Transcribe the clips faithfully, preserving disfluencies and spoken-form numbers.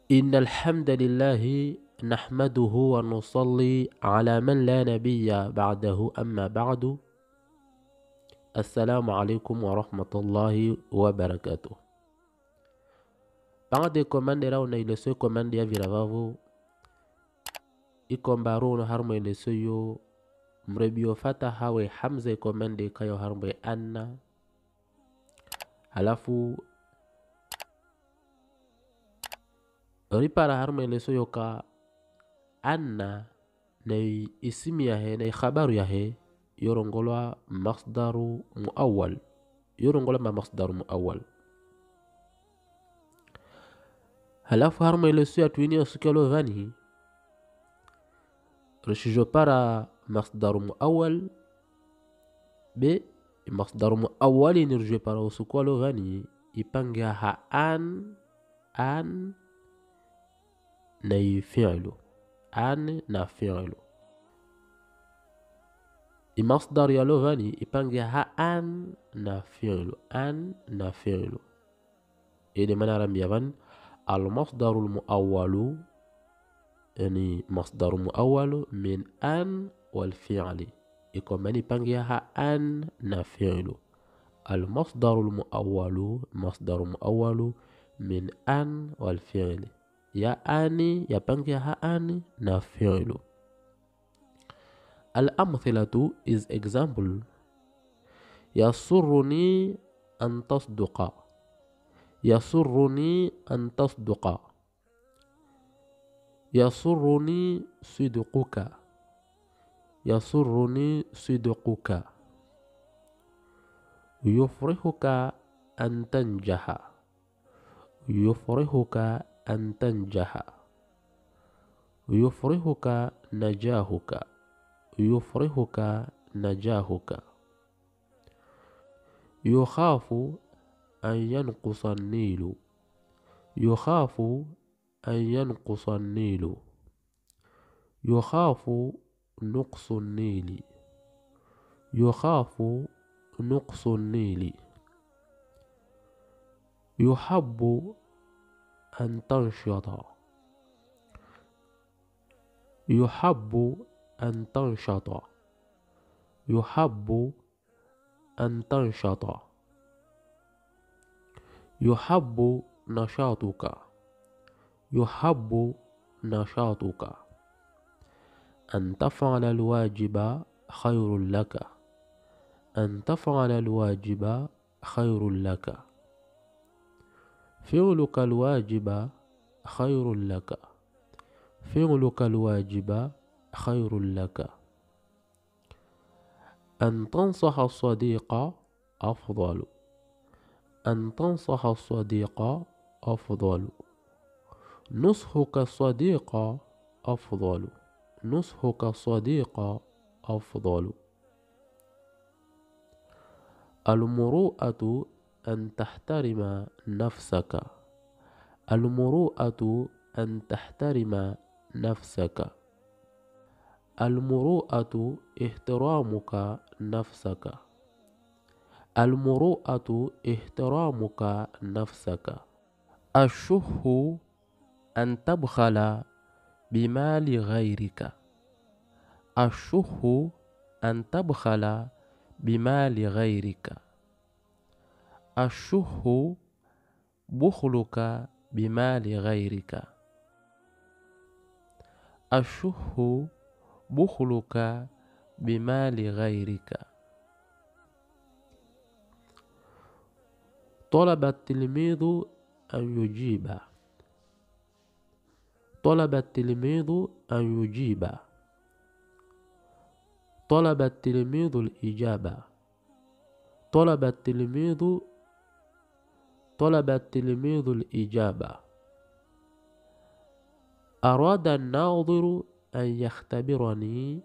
إن الحمد لله نحمده ونصلي على من لا نبي بعده أما بعد. السلام عليكم ورحمة الله وبركاته. بعد commande ra una ile so commande ya viravavo ikombaro no harmo ile so yo mrebio fata hawe hamza commande kayo harmo anna halafu ripara harmo ile so yo ka anna na isimi yahe na khabaru yahe yorongolwa masdaru muawwal yorongolwa ma masdaru muawwal. halafu harmo ile so ya tuini osukelo vani rishijo para masdaru muawwal be masdaru muawwali nirje para osukelo vani ipangia ha an an na fi'lu an na fi'lu imasdar ya lovani ipangia ha an na fi'lu an na fi'lu ini mana rambiavan al masdarul muawwalu yani masdaru muawwalu min an wal fi'li ikomani ipangia ha an na fi'lu al masdarul muawwalu masdaru muawwalu min an wal fi'li ya ani ya pangia ha ani na fi'lu. Al-amthilatu is example. Yasurruni an tasduqa. Yasurruni an tasduqa. Yasurruni sidquka. Yasurruni sidquka. Yufrihuka an tanjaha. Yufrihuka an tanjaha. Yufrihuka najahuka. Yufrihuka najahuka. Yukhafu an yanqusa an-nilu. Yukhafu an yanqusa an-nilu. Yukhafu nuqsu an-nili. Yukhafu nuqsu an-nili. Yuhabbu an tanshata. Yuhabbu أن تنشط. يحب أن تنشط. يحب نشاطك. يحب نشاطك. أن تفعل الواجب خير لك. أن تفعل الواجب خير لك. فعلك الواجب خير لك. فعلك الواجب خير لك. أن تنصح الصديق أفضل. أن تنصح الصديق أفضل. نصحك الصديق أفضل. نصحك الصديق أفضل. المروءة أن تحترم نفسك. المروءة أن تحترم نفسك. المروءة احترامك نفسك. المروءة احترامك نفسك. الشح أن تبخل بمال غيرك. الشح أن تبخل بمال غيرك. الشح بخلك بمال غيرك. الشح بخلك بمال غيرك. طلب التلميذ أن يجيب. طلب التلميذ أن يجيب. طلب التلميذ الإجابة. طلب التلميذ طلب التلميذ الإجابة. أراد الناظر أن يختبرني.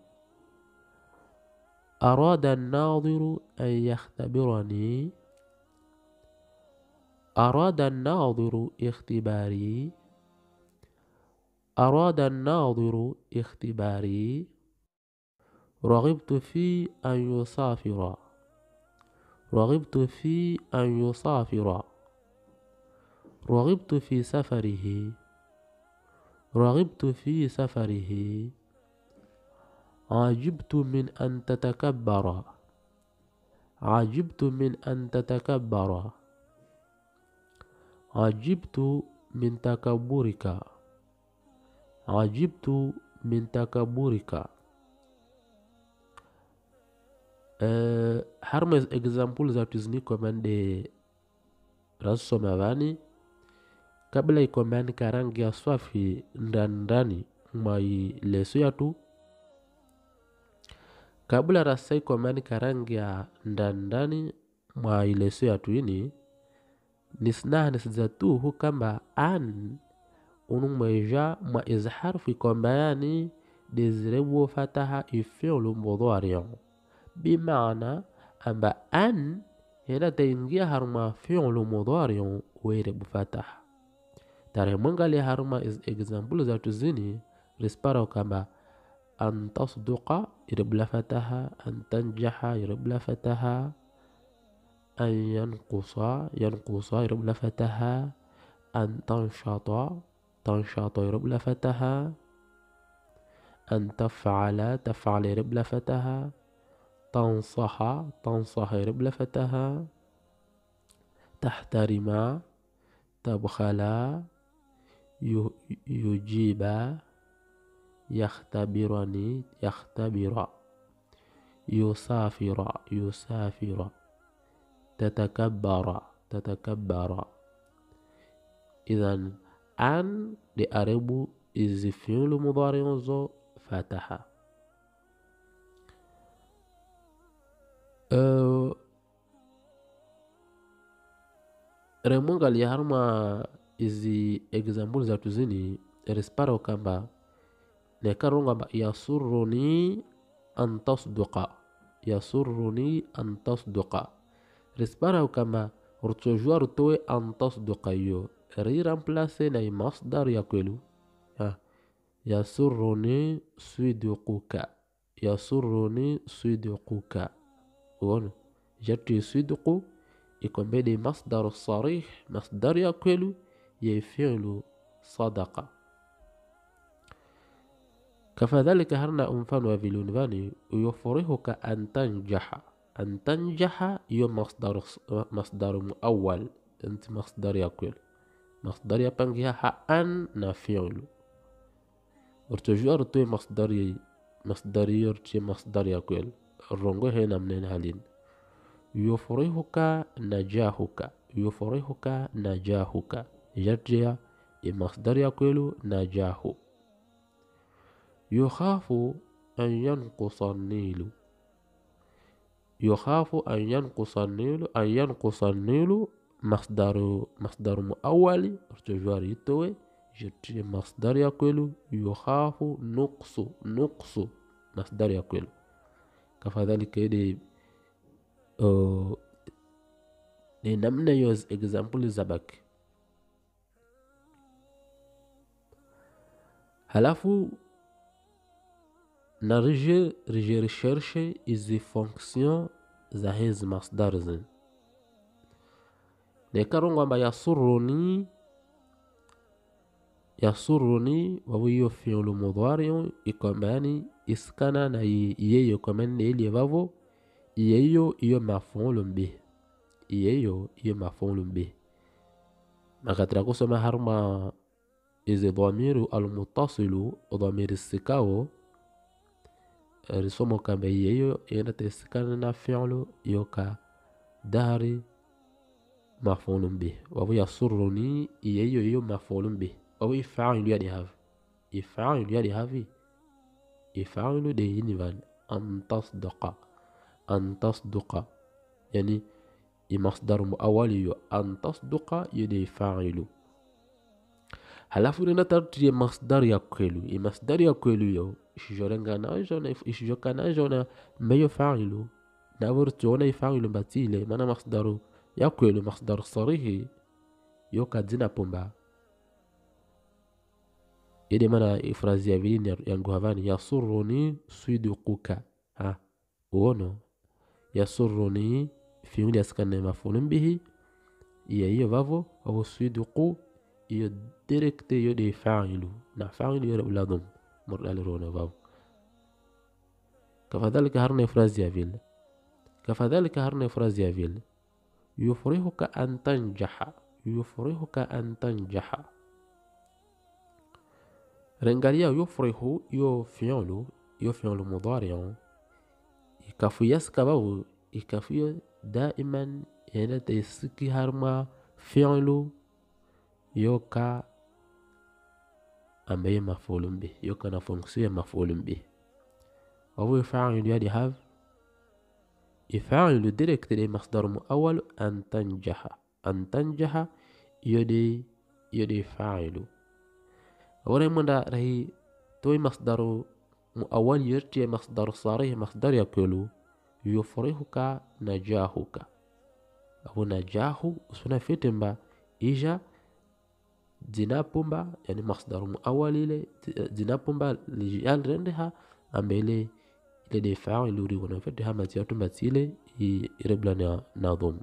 أراد الناظر أن يختبرني. أراد الناظر اختباري. أراد الناظر اختباري. رغبت في أن يسافر. رغبت في أن يسافر. رغبت في سفره. رغبت في سفره. عجبت من أن تتكبر. عجبت من أن تتكبر. عجبت من تكبرك. عجبت من تكبرك. uh, harmez example za tuzni komande rasoma vani kabla ikomani karangi ya swafi ndani ndani mai leso yatu kabla rasai komani karangi ya ndani ndani mai leso yatu ini nisna niszatuhu kamba an unung maija ma izhar fi kombayani dezrebu fataha ifi'lu mudhari'un bima'na amba an hena taingia harma fi'lu mudhari'un wairebu fataha. Tare mwangali harma example za tuzini rispara kamba an tasduqa irebla fataha, an tanjaha irebla fataha, an yanqusa yanqusa irebla fataha, an tanshata tanshata irebla fataha, an taf'ala taf'ala irebla fataha, tansaha tansaha irebla fataha, tahtarima tabkhala, yujiba yakhtabirani yakhtabira, yusafira yusafira, tatakabbara tatakabbara. Idhan an di arabu izi fi'lu mudhari'un zo fataha. uh, remungali harma izi example za tuzini rispara kamba nekarunga ba yasurruni an tasduqa yasurruni an tasduqa rispara kamba urtojua rutowe an tasduqa yo ri remplacer na masdar ya kwelu ha yasurruni sidquka yasurruni sidquka wono jatu sidqu ikombe de masdar sarih masdar ya kwelu يفعل صدقة. كذلك هرنا أنفان وفيلونفاني يفرحك أن تنجح. أن تنجح يوم مصدر مصدر أول أنت مصدر يقول مصدر يبنجها أن نفعل ارتجوار توي مصدر مصدر يرتي مصدر يقول الرنجو هنا منين هالين يفرحك نجاحك يفرحك نجاحك يرجع المصدر يقول نجاح. يخاف أن ينقص النيل. يخاف أن ينقص النيل أن ينقص النيل مصدر مصدر مؤول ارتجوار يتوي يرجع مصدر يقول يخاف نقص نقص مصدر يقول. كذلك يدي أه نمنا يوز example زبك. Halafu na rije rije recherche izi fonction za hizi masdar zin nekarunga ba yasurruni yasurruni wa wiyo fi'lu mudhari'un ikomani iskana na yeyo komani ili vavo yeyo iyo maf'ulun bih yeyo iyo maf'ulun bih makatira kusoma harma إذا ضمير المتصل ضمير السكاو رسمو كما ييو ينت السكان فعل يوكا داري مفعول به وهو يسرني ييو يو مفعول به وهو يفعل يعني هاف يفعل يعني هافي يفعل ده ينفان أن تصدق أن تصدق يعني مصدر مؤول يو أن تصدق يدي فاعل. Halafu nina tarti ya masdar ya kwelu. I masdar ya kwelu yo ishijorenga na jona ishijoka na jona meyo fa'ilu na wurtona ifa'ilu batile mana masdaru ya kwelu masdar sarihi yo kadzina pumba yede mana ifrazi ya vilini yangu havani yasurruni sidquka ha uono yasurruni fi'li askane maf'ulun bihi iya iyo vavo au sidqu iyo directe yo de fa'ilu na fa'il yore uladum mordal rona vav. كفذلك هرنا فرازيا فيل كفذلك هرنا فرازيا فيل يفرحك أن تنجح يفرحك أن تنجح. رنجاليا يفرح يو فعل يو فعل مضارع يكفي يسكبه يكفي دائما يعني تيسكي هرما فعل يوكا ambaye maf'ulun bih yuko na fonction ya maf'ulun bih. وهو يفعل يعني have يفعل direct de مصدر مؤول أن تنجح أن تنجح يدي يدي فاعل. أولا من رأي توي مصدر مؤول يرتي مصدر صريح مصدر يقول يفرحك نجاحك أو نجاح وسنا فيتمبا إيجا zinapumba yani masdaru muawwal ile zinapumba lijal rendeha ambele ile de fa'il uri wana fataha matiyatu matile ireblana nadhum.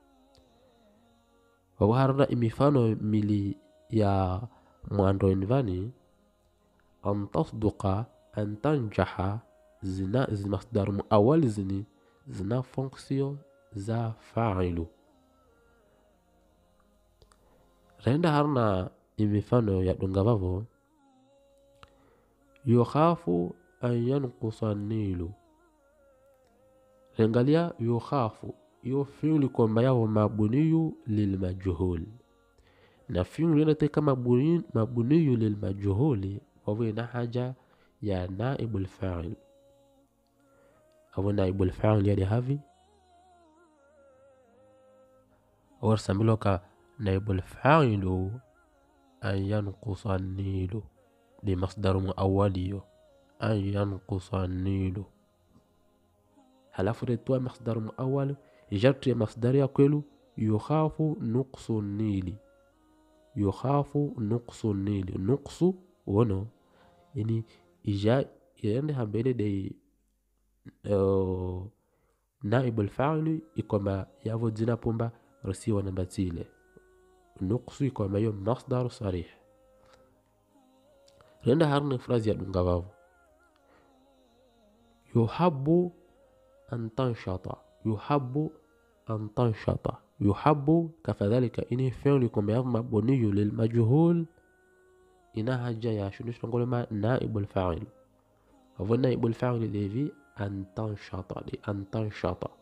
Wa harna imifano mili ya muando invani an tasduqa an tanjaha zina masdaru muawwal zini zina fonction za fa'ilu. Renda harna imifano ya dungavavo yukhafu an yanqusa nilu. Rengalia yukhafu yo fi'li kwamba yao mabuniyu lilmajhul na fi'li yote kama mabuniyu mabuniyu lilmajhuli wawe na haja ya naibul fa'il au naibul fa'il yani havi au sambiloka نائب الفاعل أن ينقص النيل لمصدر مؤولي أن ينقص النيل. هل فريتوا مصدر مؤول جرت مصدر يقول يخاف نقص النيل يخاف نقص النيل نقص ونو يعني إجا يعني هم دي أه نائب الفاعل يكما يافو دينا بومبا رسيوا نباتيله نقص كما يوم مصدر صريح. رندا هرنا فرازيا دونغافاف يحب أن تنشط يحب أن تنشط يحب كذلك إني فعل كما يوم مبني للمجهول إنها جاية شنو نقول ما نائب الفاعل هو نائب الفاعل الذي أن تنشط أن تنشط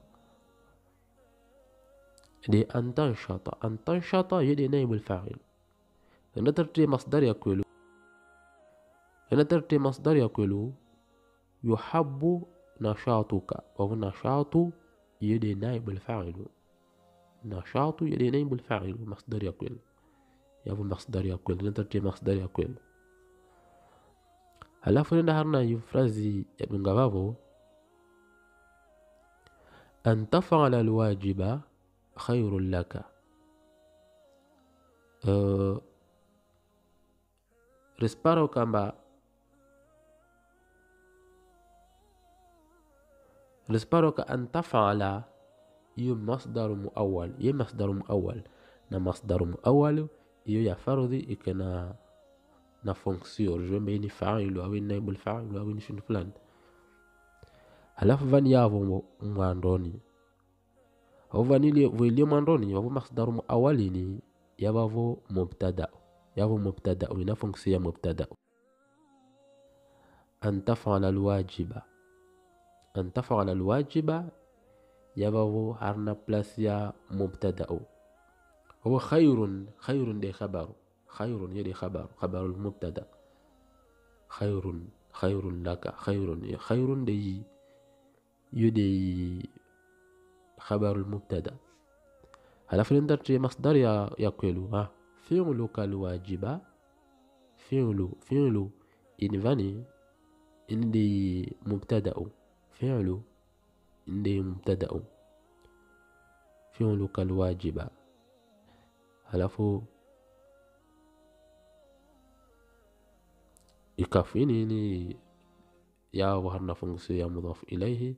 دي أن تنشط أن تنشط يدي نائب الفاعل. هنا ترتي مصدر يقول هنا ترتي مصدر يقول يحب نشاطك وهو نشاط يدي نائب الفاعل نشاط يدي نائب الفاعل مصدر يقول يابو مصدر يقول هنا ترتي مصدر يقول. halafu nenda harna yufrazi ya dungavavo an taf'ala alwajiba khairul laka. Uh, risparo kamba risparo ka an taf'ala iyo masdaru muawwal iyo masdaru muawwal na masdaru muawwal iyo ya fardhi ikana na fonction jombe ni fa'ilu au naibul fa'ilu au ni shinu fulani. Halafu vani yavo mwandoni au vanili vile mwandoni yavo masdaru muawwali ni yavo mubtada yavo mubtada ina fonction ya mubtada. an taf'ala alwajiba an taf'ala alwajiba yavo harna place ya mubtada هو خير خير دي خبر خير يدي خبر خبر المبتدا خير خير لك خير خير دي يدي خبر المبتدا. هل فلندرت مصدر يقول ها فعلك الواجب فعل فعل إن فاني إن دي مبتدا فعل إن دي مبتدا فعلك الواجب. halafu ikafini ni ya harna function ya mudhaf ilayhi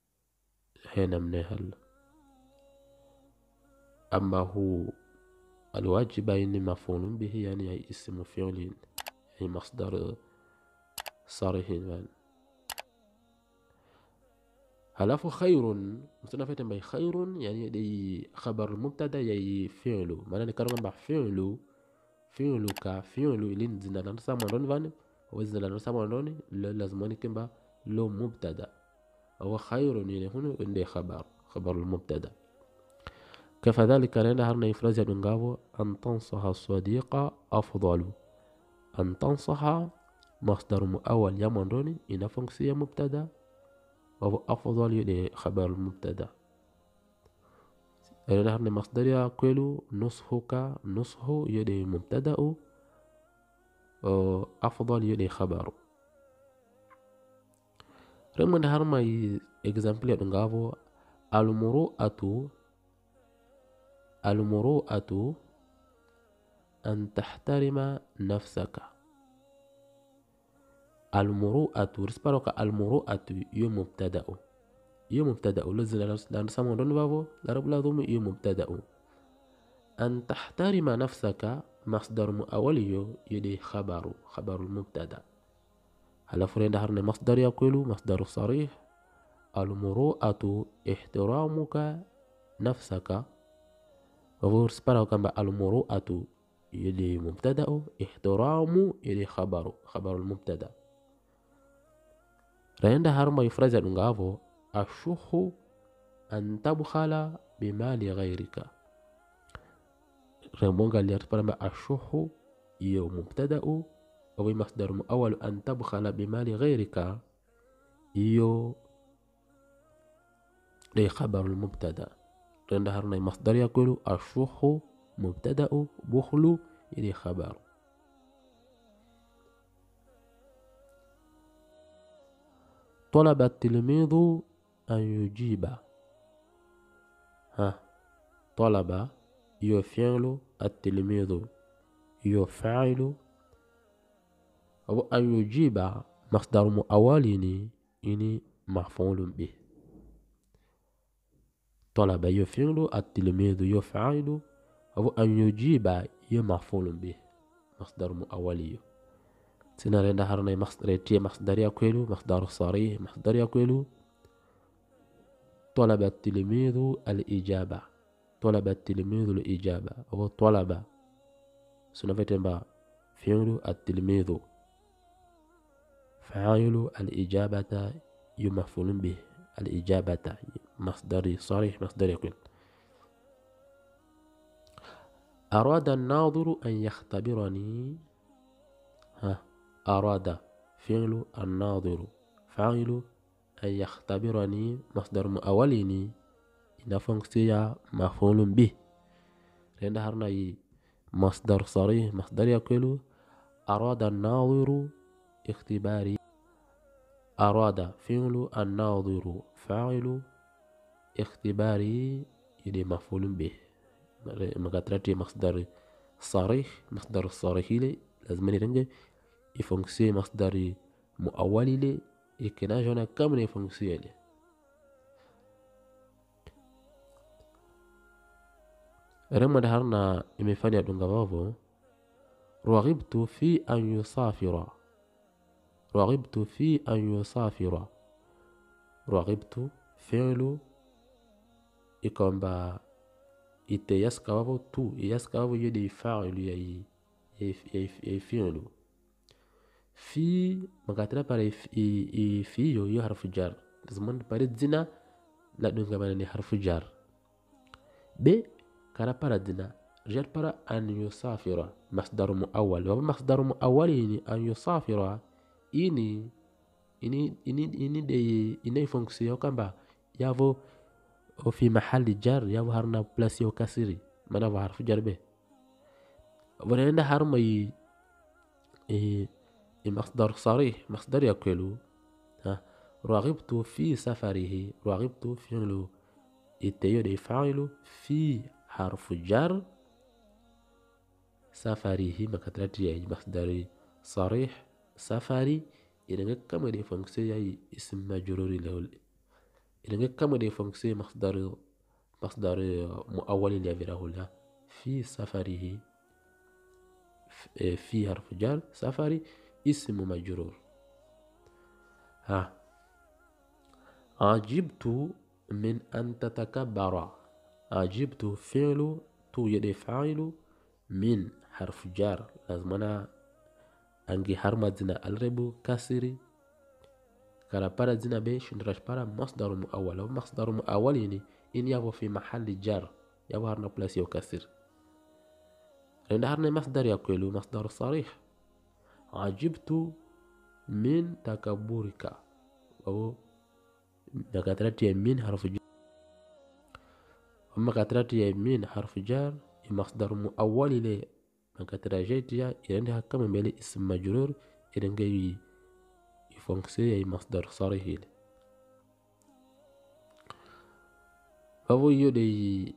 hena mnehal. Amma hu الواجبة يعني مفعول به يعني أي اسم فعل أي مصدر صريح يعني. هلاف خير مثلا فتن بي خير يعني دي خبر المبتدا يعني فعل معنى نكرر مع فعل فعلك فعل لين زنا نرسم رون فان وزنا نرسم رون لازم نكمل لو مبتدا هو خير يعني هنا عندي خبر خبر المبتدا. كذلك لنا هرنا إفراز يدنغاو أن تنصح الصديق أفضل. أن تنصح مصدر مؤول يمندوني إن فنكسية مبتدا وهو أفضل يدي خبر المبتدا. لنا هرنا مصدر يقول نصحك نصح يدي مبتدا أفضل يدي خبر. رمنا هرنا example يدنغاو المروءة المروءة أن تحترم نفسك. المروءة رسبارك المروءة يوم مبتدأ يوم مبتدأ لازم لأن سامون دون بابو لرب لازم يوم مبتدأ. أن تحترم نفسك مصدر مؤولي يدي خبر خبر المبتدأ. هلا فرين دهرنا مصدر يقول مصدر صريح المروءة احترامك نفسك وهو رسبارك المروءة يدي مبتدأ احترام يدي خبر خبر المبتدأ. رأينا هرما يفرز نغافو الشح أن تبخل بمال غيرك. رمونغا اللي يرسبرما الشح يو مبتدأ أو مصدر مؤول أن تبخل بمال غيرك يو لي خبر المبتدأ. رأينا هرما مصدر يقول الشح مبتدأ بخل يلي خبر. طلب التلميذ أن يجيب. ها طلب يفعل التلميذ يفعل أو أن يجيب مصدر مؤولين إني مفعول به. طلب يفعل التلميذ يفعل أو أن يجيب مفعول به مصدر مؤولي. سنرى نهارنا مصدر تي مصدر يقول مصدر صريح مصدر يقول طلب التلميذ الإجابة. طلب التلميذ الإجابة أو طلب سنفتن فعل التلميذ فاعل الإجابة يمفعول به الإجابة مصدر صريح مصدر يقول. أراد الناظر أن يختبرني. ها أراد فعل الناظر فاعل أن يختبرني مصدر مؤوليني إن فنكسيا مفعول به. لأن هرنا مصدر صريح مصدر يقول أراد الناظر اختباري. أراد فعل الناظر فاعل اختباري إلى مفعول به. مقدرتي مصدر صريح مصدر صريح لي لازم نرجع يفنكسي مصدر مؤول لي يكنا جونا كم يفنكسي لي. رمى دهرنا إمفاني دونغافو رغبت في أن يسافر. رغبت في أن يسافر. رغبت فعل إكمبا ite yaskawapo tu yaskawapo yede fa'il yayi yayi fi'lu fi makatira pare i fi yo yo harfu jar zaman pare zina la dunga bana ni harfu jar be kara para zina jar para an yusafira masdar muawwal wa masdar muawwal ni an yusafira ini ini ini ini de ini fonction kamba yavo وفي محل جر يظهرنا بلاس يو كسري ما نظهر في جربه ولأن حرم ي... ي... مصدر صريح مصدر يقول ها رغبت في سفره. رغبت فعل التيود يفعل في حرف جر سفره ما كترتي يعني مصدر صريح سفري إذا كم دي فانكسي اسم مجرور له إذا كم دي فانكسي مصدر مصدر مؤول اللي يفعله له في سفره، في حرف جر، سفري اسم مجرور. ها عجبت من أن تتكبر. عجبت فعل تو يدي فاعل، من حرف جر لازمنا أنجي حرمتنا الربو كسري كلا para زنا بيش نراش para مصدر مؤول. أو مصدر مؤول يعني إن يابو في محل جر يابو هرنا بلاس يو كسر. لأن هرنا مصدر يقولو مصدر صريح. عجبت من تكبرك، أو دكاترة من حرف جر، أما كاترة من حرف جر مصدر مؤول لي دكاترة جيتيا يرندها كم ملي اسم مجرور يرنجي يفونكسي أي مصدر صريح لي. فهو يدي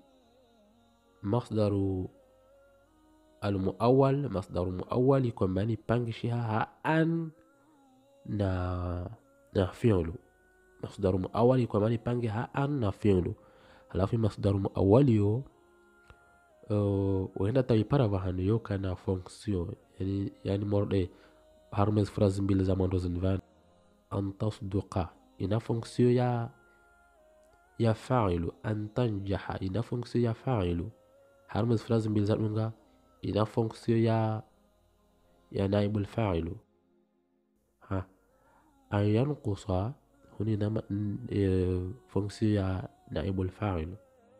مصدر المؤول، مصدر مؤول يكون باني بانكشها أن na na fi'lu. مصدر مؤول يكون باني بانكشها أن na fi'lu. halafu مصدر مؤول yo uh, wenda tawi para vahanu yo kana fonction yani yani morde harmes phrase mbili za mwanzo zinvan an tasduqa ina fonction ya ya fa'ilu, an tanjaha ina fonction ya fa'ilu. harmes phrase mbili za dunga ina fonction ya ya naibul fa'ilu. ha an yanqusa huni na fonction ya naibul fa'ilu.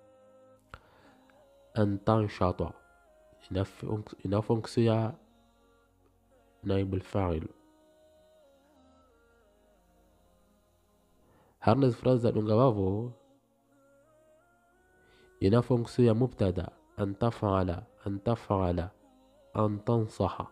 أن تنشط ina fonction ya naibul fa'il. harnas phrase dunga wavo ina fonction ya mubtada an taf'ala, an taf'ala, an tansaha.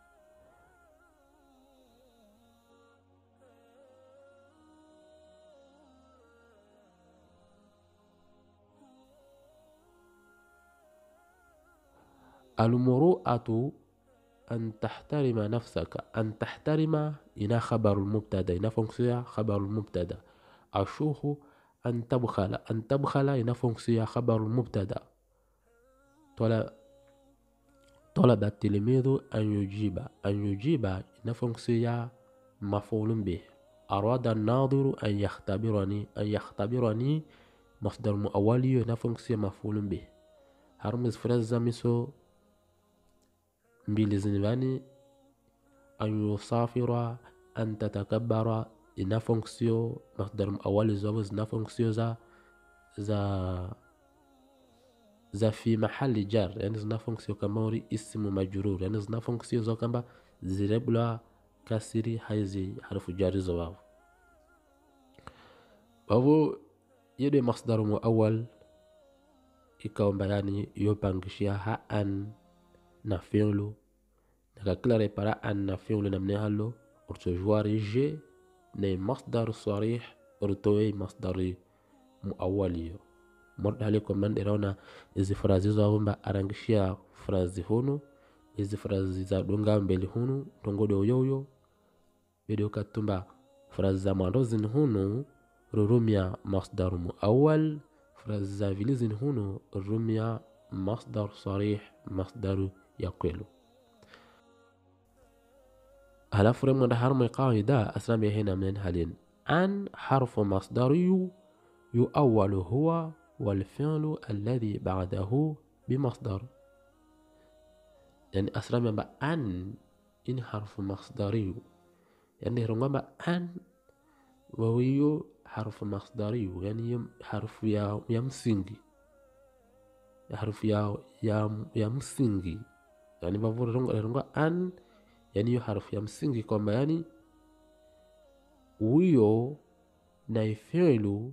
المروءة أن تحترم نفسك. أن تحترم إنا خبر المبتدا، إنا فونكسيا خبر المبتدا. الشوخ أن تبخل، أن تبخل إنا فونكسيا خبر المبتدا. طلب طلب التلميذ أن يجيب، أن يجيب إنا فونكسيا مفعول به. أراد الناظر أن يختبرني، أن يختبرني مصدر مؤولي إنا فونكسيا مفعول به. هرمز فرزة مسو mbili zinivani an yusafira, an tatakabbara ina fonction masdar awali zao zina fonction za za za fi mahali jar, yani zina fonction kama uri ismu majrur, yani zina fonction zao kamba zirebula kasiri haizi harfu jari zao. Bawo yede masdar muawwal ikaomba yani yopangishia ha an na fi'lu daga klare para an na fi'lu namne hallo urto jouari je ne masdar sarih urto masdari muawwali morda hali ko man derona izi frazi zo amba arangishia frazi hunu izi frazi za dunga mbele hunu tongodo yoyo video katumba frazi za mandozin hunu rurumia masdar muawwal, frazi za vilizin hunu rurumia masdar sarih masdaru يقول. هلا فريم من حرم قاعدة أسلامي هنا من هلين أن حرف مصدري يؤول هو والفعل الذي بعده بمصدر. يعني أسلامي بأن إن حرف مصدري يعني رغم أن وهو حرف مصدري يعني حرف يا يمسنجي حرف يا يا يمسنجي yani bavura ronga ronga an yani yo harfu ya msingi kwamba yani huyo na fi'lu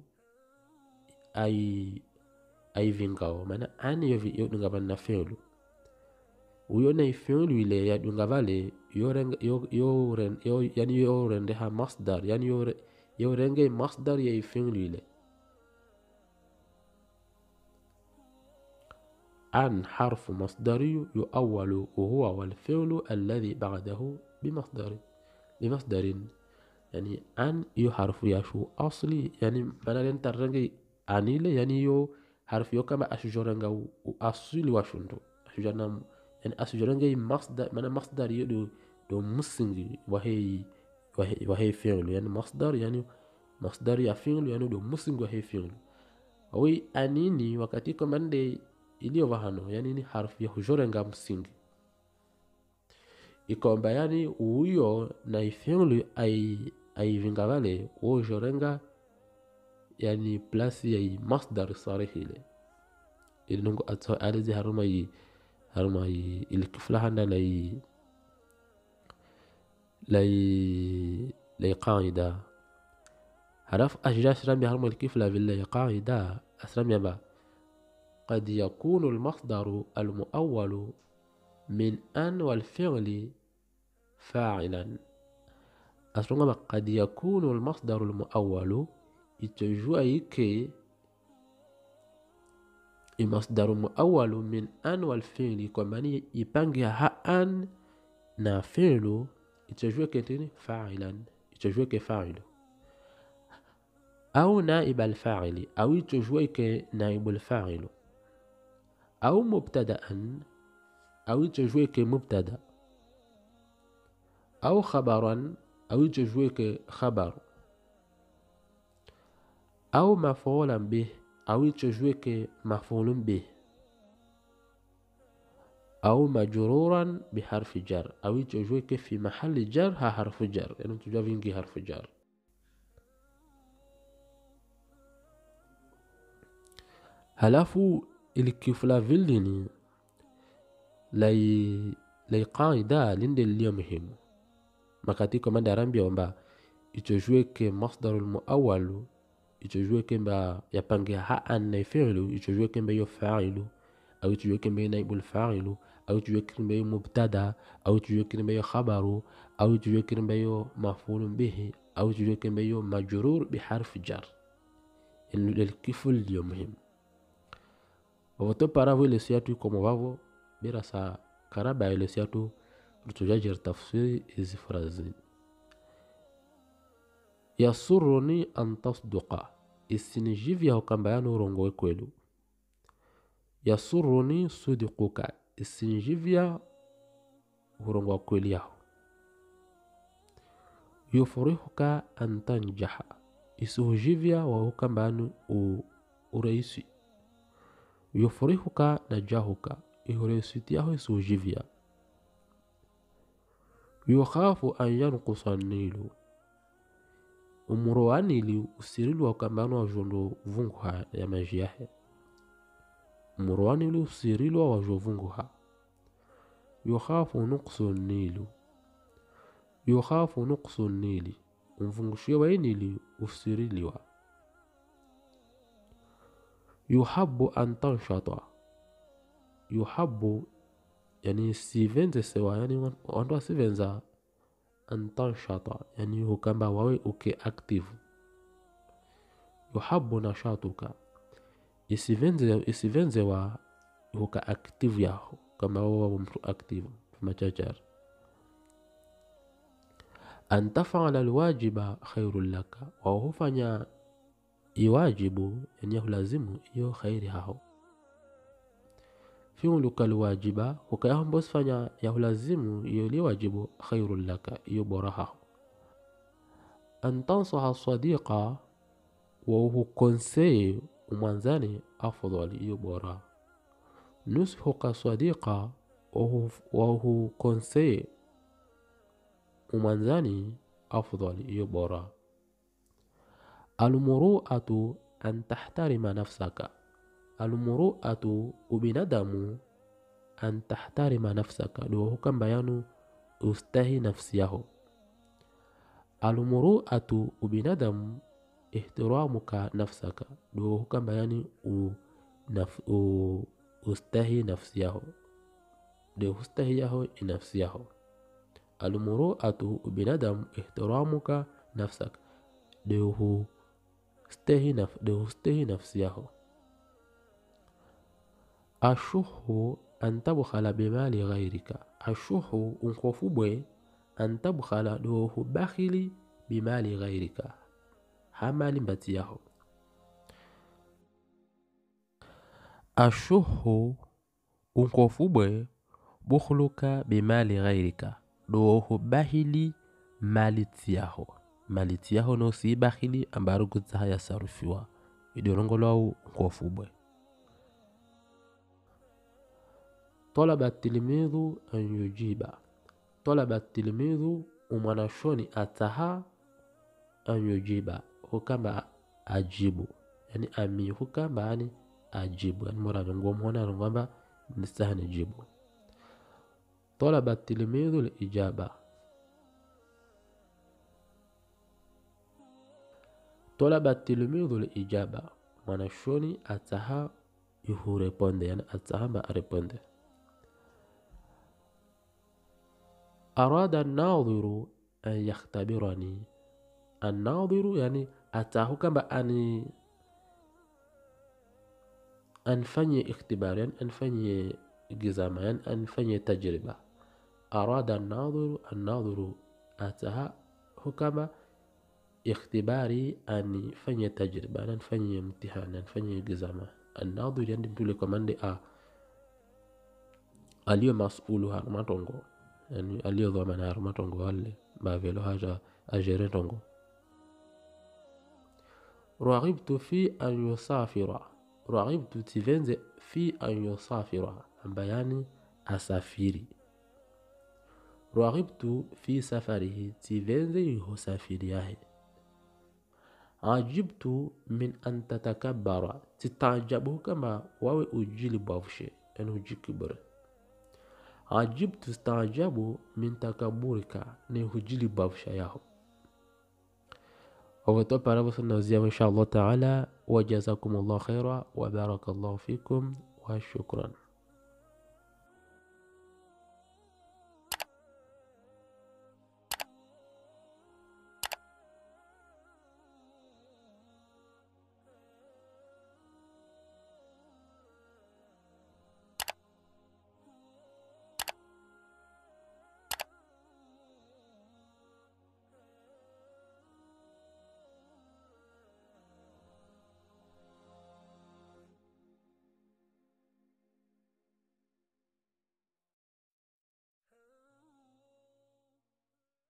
ai ai vingao maana an yo yo dunga na fi'lu huyo na fi'lu ile ya dunga vale yo renga yo yo ren yo yani yo rende ha masdar yani yo yo renge masdar ya fi'lu ile. أن حرف مصدري يؤول وهو والفعل الذي بعده بمصدر بمصدر يعني أن يو حرف يشو أصلي يعني مانا لنترنجي أنيل يعني يو حرف يو كما أشجرنجا وأصلي وشندو asujana yani asujana masdar mana masdar yodo do musingi wahi wahi wahi fi'l yani masdar yani masdar ya fi'l yani do musingi wahi fi'l awi anini wakati komande iliyo wahano yani ni harfu ya hujorenga msingi ikomba yani uyo na fi'l ay ay vingavale wo jorenga yani plasi ya masdar sarihile ilinungu atso alizi haruma yi haruma yi ilikiflahanda lay lay lay qaida haraf ajdash rami haruma ilikifla billahi qaida asram yaba قد يكون المصدر المؤول من أن والفعل فاعلا أسرع قد يكون المصدر المؤول يتجوى كي المصدر المؤول من أن والفعل كمان يبانجي ها أن نا فعل يتجوى كي فاعلا يتجوى كفاعل أو نائب الفاعل أو يتجوى كي نائب الفاعل أو مبتدأ أو يتجوى كمبتدأ أو خبرا أو يتجوى كخبر أو مفعولا به أو يتجوى كمفعول به أو مجرورا بحرف جر أو يتجوى في محل جر ها حرف جر يعني تجوى فينجي حرف جر halafu ilikifula vildini lay lay qaida linde liyo muhimu makati komanda arambia wamba itojue ke masdarul muawwalu itojue ke mba yapangia ha an fi'lu itojue ke mba yo fa'ilu au itojue ke mba naibul fa'ilu au itojue ke mba yo mubtada au itojue ke mba yo khabaru au itojue ke mba yo maf'ulun bihi au itojue ke mba yo majrur bi harf jar ilikiful liyo muhimu wato para vile siatu como vavo bila sa karaba ile siatu tutujaje tafsiri hizi frazi yasuruni an tasduqa isinijivya ukambayano urongo kwelu yasuruni sudiquka isinijivya urongo kweli yao yufrihuka an tanjaha isuhujivya wa ukambayano uraisi yufrihuka najahuka ihuresiti yaho isujivya yukhafu an yanqusa nilu umuro anili usirilu wakambano wa jondo vunguha ya majiahe umuro anili usirilu wa jondo vunguha yukhafu nuqsu nilu yukhafu nuqsu nili umvungushia wa inili usiriliwa yuhabbu an tanshata yuhabbu yani sivenze sewa yani wando sivenza an tanshata yani hukamba wawe uke active yuhabbu nashatuka isivenze isivenze wa huka active yao kama wawe mtu active machajar an taf'ala alwajiba khairul laka wa hufanya iwajibu yani hulazimu iyo khairi hao fi'luka alwajiba ukayahum bosfanya ya hulazimu iyo liwajibu khairul laka iyo bora hao an tansaha sadiqa wa hu konsei umwanzani afdali iyo bora nushuka sadiqa wa hu konsei umwanzani afdali iyo bora المروءة أن تحترم نفسك المروءة وبندم أن تحترم نفسك لو كان بيانو استهي نفسيه المروءة وبندم احترامك نفسك لو كان بياني ونف... استهي نفسيه لو استهيه نفسيه المروءة وبندم احترامك نفسك لو استهي نف ده استهي نفسه الشح أن تبخل بمال غيرك الشح انخفوا أن تبخل له بخل بمال غيرك حمال بتيه الشح unkofubwe bukhuluka bimali ghairika doho bahili mali tiyaho mali tiyaho no si bahili ambaru gutsa ya sarufiwa idorongolo unkofubwe. Talaba tilmidhu an yujiba, talaba tilmidhu umwanashoni ataha an yujiba hukamba ajibu, yani ami hukamba yani ajibu, yani mora ngo mwana ngamba nistahani jibu. Talaba tilmidhu al-ijaba, talaba tilmidhu al-ijaba mwanashoni ataha yuhu responde, yani ataha ba responde. Arada an-nadhiru an yakhtabirani, an-nadhiru yani atahu kamba ani anfanye ikhtibari, yani anfanye gizama, yani anfanye tajriba. Arada an-nadhiru, an-nadhiru ataha hukama ikhtibari ani fanye tajriba, yani anfanye mtihani, anfanye gizama. An-nadhiru yani mtule komande a aliyo mas'ulu harmatongo, yani aliyo dhamana harmatongo wale bavelo haja ajere tongo. Raghibtu fi an yusafira, raghibtu tivenze fi an yusafira ambayani asafiri. Raghibtu fi safarihi tivenze yuhusafiri yahe. Ajibtu min an tatakabbara titajabu kama wawe ujili bafshe, yani ujikibure. Ajibtu stajabu min takaburika ni hujili bafsha yaho. وقت أبرا وصلنا وزيام إن شاء الله تعالى، وجزاكم الله خيرا وبارك الله فيكم وشكرا.